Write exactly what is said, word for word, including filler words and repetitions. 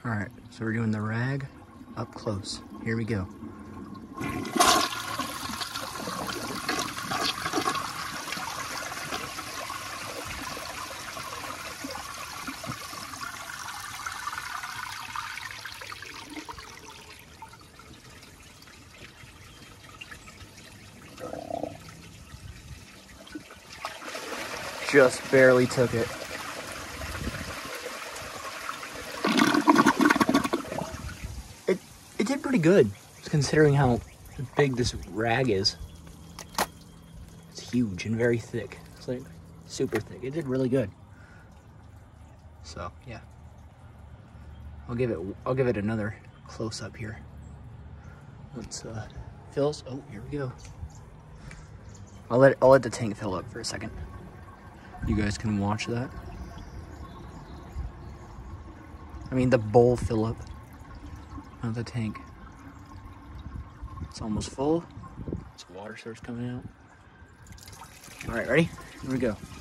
All right, so we're doing the rag up close. Here we go. Just barely took it. It it did pretty good, considering how big this rag is. It's huge and very thick. It's like super thick. It did really good. So yeah, I'll give it I'll give it another close up here. Let's uh, fills. Oh, here we go. I'll let I'll let the tank fill up for a second. You guys can watch that. I mean the bowl fill up, not the tank. It's almost full. Some water starts coming out. All right, ready? Here we go.